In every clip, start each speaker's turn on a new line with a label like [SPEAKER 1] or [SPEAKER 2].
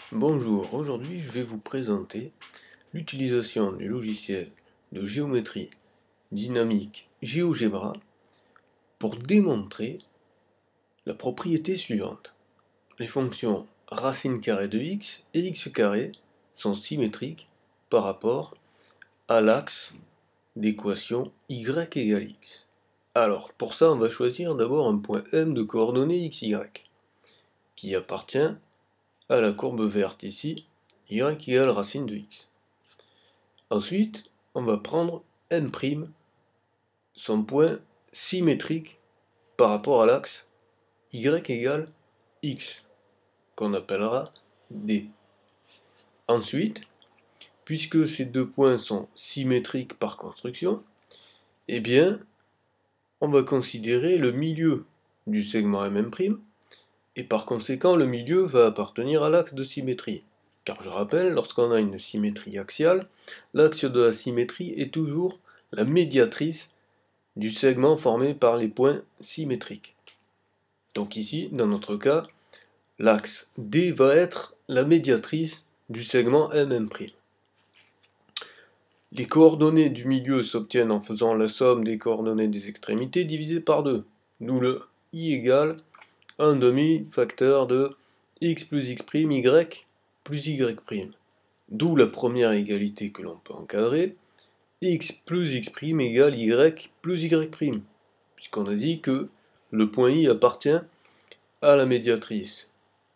[SPEAKER 1] Bonjour, aujourd'hui je vais vous présenter l'utilisation du logiciel de géométrie dynamique GeoGebra pour démontrer la propriété suivante. Les fonctions racine carrée de x et x carré sont symétriques par rapport à l'axe d'équation y égale x. Alors, pour ça, on va choisir d'abord un point M de coordonnées xy qui appartient à la courbe verte ici, y égale racine de x. Ensuite, on va prendre M', son point symétrique par rapport à l'axe y égale x, qu'on appellera D. Ensuite, puisque ces deux points sont symétriques par construction, eh bien, on va considérer le milieu du segment MM', et par conséquent, le milieu va appartenir à l'axe de symétrie. Car je rappelle, lorsqu'on a une symétrie axiale, l'axe de la symétrie est toujours la médiatrice du segment formé par les points symétriques. Donc ici, dans notre cas, l'axe D va être la médiatrice du segment MM'. Les coordonnées du milieu s'obtiennent en faisant la somme des coordonnées des extrémités divisées par 2, d'où le I égale 1 demi facteur de x plus x' y plus y'. D'où la première égalité que l'on peut encadrer, x plus x' égale y plus y', puisqu'on a dit que le point I appartient à la médiatrice.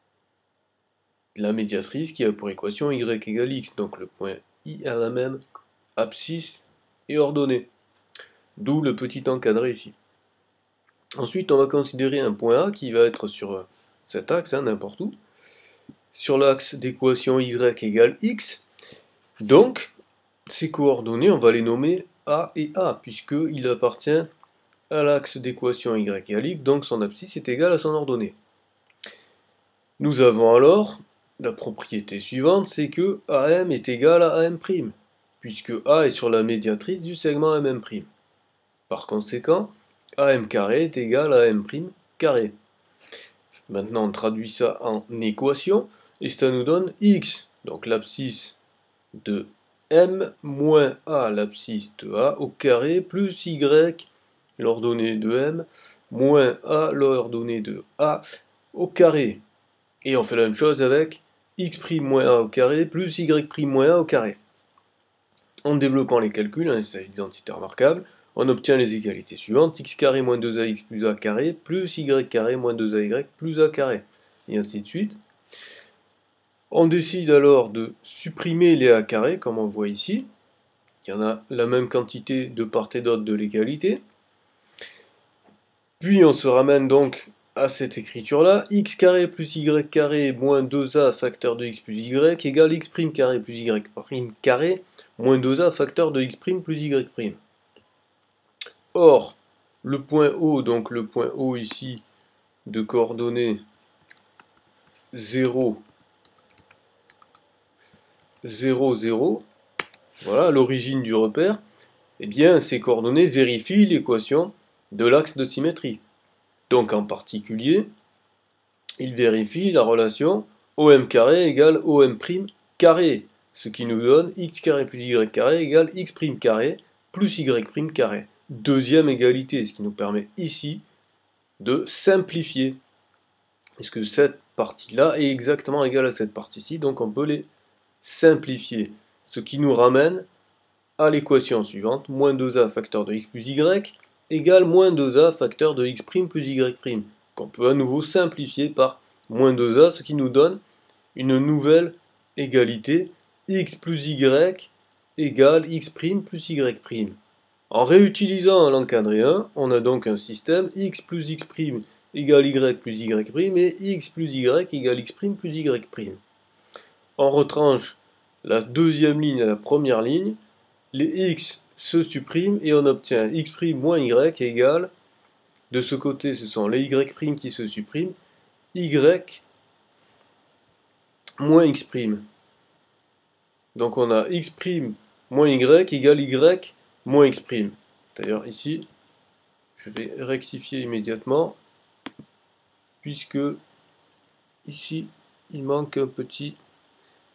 [SPEAKER 1] La médiatrice qui a pour équation y égale x, donc le point I a la même abscisse et ordonnée. D'où le petit encadré ici. Ensuite, on va considérer un point A qui va être sur cet axe, n'importe où, sur l'axe d'équation y égale x. Donc, ces coordonnées, on va les nommer A et A, puisqu'il appartient à l'axe d'équation y égale x, donc son abscisse est égale à son ordonnée. Nous avons alors la propriété suivante, c'est que AM est égal à AM', puisque A est sur la médiatrice du segment MM'. Par conséquent, AM carré est égal à AM' carré. Maintenant, on traduit ça en équation, et ça nous donne x, donc l'abscisse de M moins A, l'abscisse de A au carré, plus y, l'ordonnée de M, moins A, l'ordonnée de A au carré. Et on fait la même chose avec x' moins A au carré, plus y' moins A au carré. En développant les calculs, il s'agit d'identité remarquable, on obtient les égalités suivantes, x carré moins 2ax plus a carré, plus y carré moins 2ay plus a carré, et ainsi de suite. On décide alors de supprimer les a carrés, comme on voit ici. Il y en a la même quantité de part et d'autre de l'égalité. Puis on se ramène donc à cette écriture-là, x carré plus y carré moins 2a facteur de x plus y égale x' carré plus y' carré moins 2a facteur de x' plus y'. Or, le point O, donc le point O ici, de coordonnées 0, 0, 0, voilà l'origine du repère, eh bien ces coordonnées vérifient l'équation de l'axe de symétrie. Donc en particulier, il vérifie la relation OM carré égale OM' carré, ce qui nous donne x carré plus y carré égale x' carré plus y' carré. Deuxième égalité, ce qui nous permet ici de simplifier. Puisque cette partie-là est exactement égale à cette partie-ci, donc on peut les simplifier. Ce qui nous ramène à l'équation suivante, moins 2a facteur de x plus y égale moins 2a facteur de x' plus y', qu'on peut à nouveau simplifier par moins 2a, ce qui nous donne une nouvelle égalité, x plus y égale x' plus y'. En réutilisant l'encadré 1, on a donc un système x plus x' égale y plus y' et x plus y égale x' plus y'. On retranche la deuxième ligne à la première ligne, les x se suppriment et on obtient x' moins y égale, de ce côté ce sont les y' qui se suppriment, y moins x'. Donc on a x' moins y égale y moins x'. D'ailleurs ici, je vais rectifier immédiatement, puisque ici il manque un petit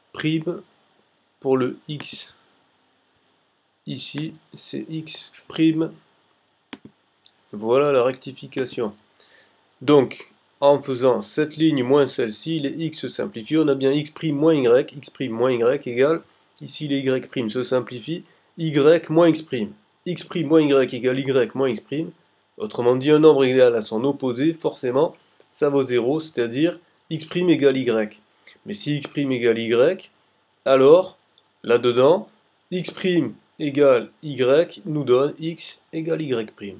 [SPEAKER 1] prime pour le x. Ici, c'est x prime. Voilà la rectification. Donc, en faisant cette ligne moins celle-ci, les x se simplifient. On a bien x' moins y égale, ici les y' se simplifient, y moins x'. X' moins y égale y moins x'. Autrement dit, un nombre égal à son opposé, forcément, ça vaut 0, c'est-à-dire x' égale y. Mais si x' égale y, alors, là-dedans, x' égale y nous donne x égale y'.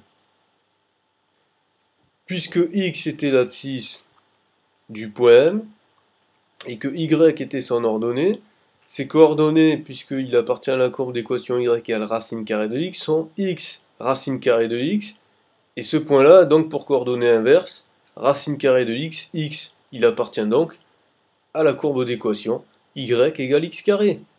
[SPEAKER 1] Puisque x était l'abscisse du point M, et que y était son ordonnée, ces coordonnées, puisqu'il appartient à la courbe d'équation y égale racine carrée de x, sont x racine carrée de x, et ce point-là, donc pour coordonnée inverse, racine carrée de x, il appartient donc à la courbe d'équation y égale x carré.